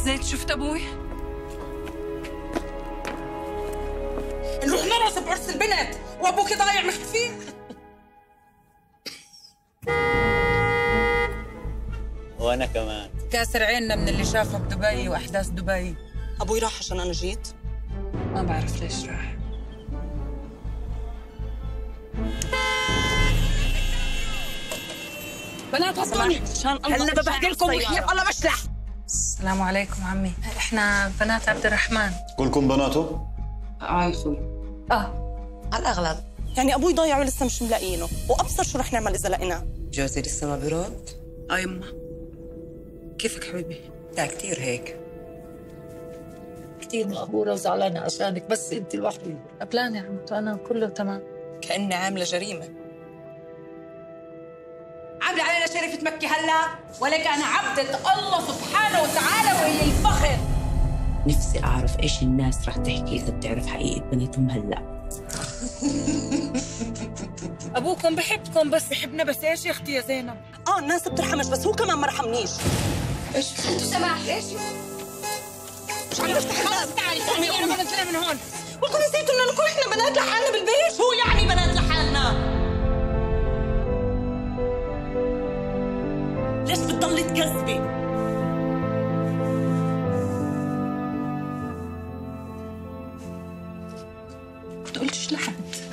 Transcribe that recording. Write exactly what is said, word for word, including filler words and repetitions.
نزلت شفت ابوي؟ نروح نرقص بعرس البنت وابوكي ضايع مختفي. وانا كمان كاسر عيننا من اللي شافه بدبي واحداث دبي. ابوي راح عشان انا جيت؟ ما بعرف ليش راح. بنات هاتوني عشان الله هلا ببهدلكم وحياة الله بشلح. السلام عليكم عمي، احنا بنات عبد الرحمن. كلكم بناته؟ اه يا اخوي. اه على الاغلب. يعني ابوي ضايع ولسه مش ملاقيينه، وابصر شو رح نعمل اذا لقيناه. جوزي لسه ما برد؟ اه يما. كيفك حبيبي؟ لا كثير هيك. كثير مقهورة وزعلانة عشانك، بس انت الوحيدة. قبلان يا عمتو، انا كله تمام. كأني عاملة جريمة. عاملة علينا شريفة مكة هلا؟ ولك أنا عبدة الله سبحانه وتعالى وإلي الفخر. نفسي أعرف إيش الناس رح تحكي إذا بتعرف حقيقة بنتهم هلا. أبوكم بحبكم بس بحبنا بس إيش يا أختي يا زينب؟ آه الناس بترحمش بس هو كمان ما رحمنيش. إيش؟ أنتوا سماح إيش؟ مش عم بفتح خلاص تعالي تعالي أنا بنزلها من هون. ولكم نسيتوا إنه نكون إحنا بنات لحالنا بالبيت؟ شو يعني بنات لحالنا؟ ليش بتضلي تكذبي؟ ما تقولش لحد.